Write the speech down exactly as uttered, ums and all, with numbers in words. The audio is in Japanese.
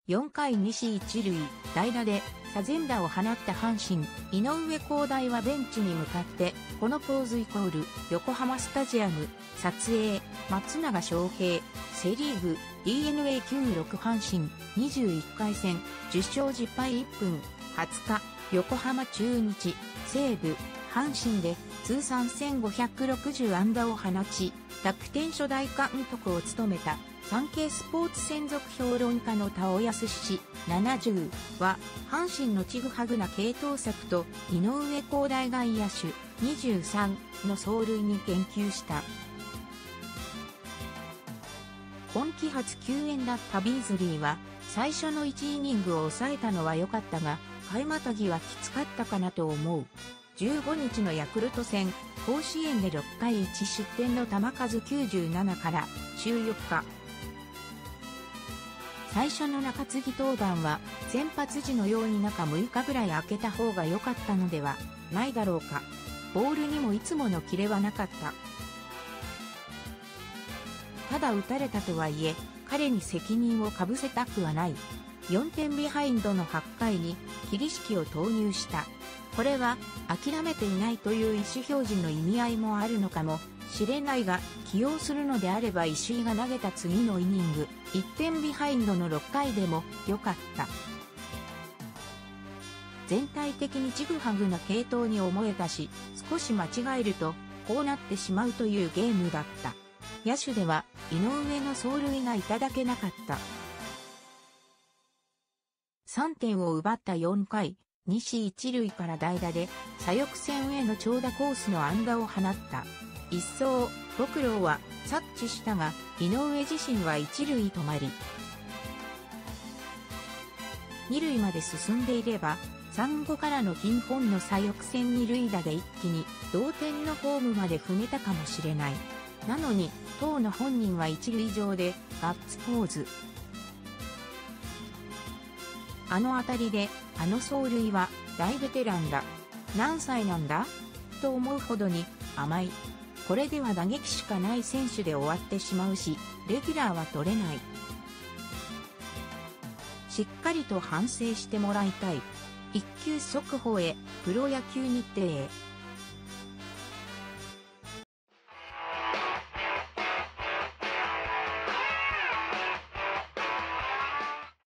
よんかい西一塁、代打で左前打を放った阪神、井上康大はベンチに向かって、このポーズイコール、横浜スタジアム、撮影、松永翔平、セリーグ、ディーエヌエーきゅうじゅうろく 阪神、にじゅういっかい戦、じゅっしょうじゅっぱいいっぷん、はつか、横浜中日、西武、阪神で通算せんごひゃくろくじゅう安打を放ち、楽天初代監督を務めた、サンケイスポーツ専属評論家の田尾康氏ななじゅうは、阪神のちぐはぐな継投策と井上康大外野手にじゅうさんの走塁に言及した。今季初救援だったビーズリーは、最初のいちイニングを抑えたのは良かったが、回またぎはきつかったかなと思う。じゅうごにちのヤクルト戦、甲子園でろっかいいちしってんの球数きゅうじゅうななから週よっか。最初の中継ぎ登板は先発時のように中むいかぐらい空けた方が良かったのではないだろうか。ボールにもいつものキレはなかった。ただ打たれたとはいえ、彼に責任をかぶせたくはない。よんてんビハインドのはちかいに桐敷を投入した。これは諦めていないという意思表示の意味合いもあるのかもしれないが、起用するのであれば石井が投げた次のイニング、いってんビハインドのろっかいでも良かった。全体的にちぐはぐな継投に思えたし、少し間違えるとこうなってしまうというゲームだった。野手では井上の走塁がいただけなかった。さんてんを奪ったよんかい、西一塁から代打で左翼線への長打コースの安打を放った。一走、極郎は察知したが、井上自身は一塁止まり。二塁まで進んでいれば、三号からの金本の左翼線二塁打で一気に同点のホームまで踏めたかもしれない。なのに、当の本人は一塁上でガッツポーズ。あの当たりで、あの走塁は大ベテランだ。何歳なんだと思うほどに甘い。これでは打撃しかない選手で終わってしまうし、レギュラーは取れない。しっかりと反省してもらいたい。一球速報へ、プロ野球日程へ。